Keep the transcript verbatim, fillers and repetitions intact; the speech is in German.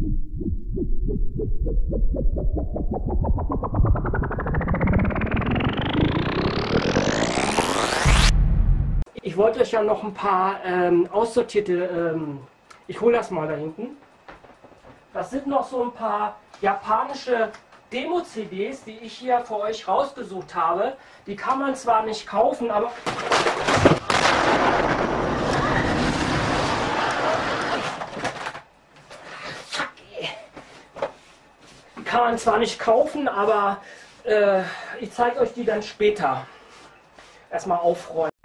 Ich wollte euch ja noch ein paar ähm, aussortierte, ähm, ich hole das mal da hinten. Das sind noch so ein paar japanische Demo-C Ds, die ich hier für euch rausgesucht habe. Die kann man zwar nicht kaufen, aber die kann man zwar nicht kaufen, aber äh, ich zeige euch die dann später. Erstmal aufräumen.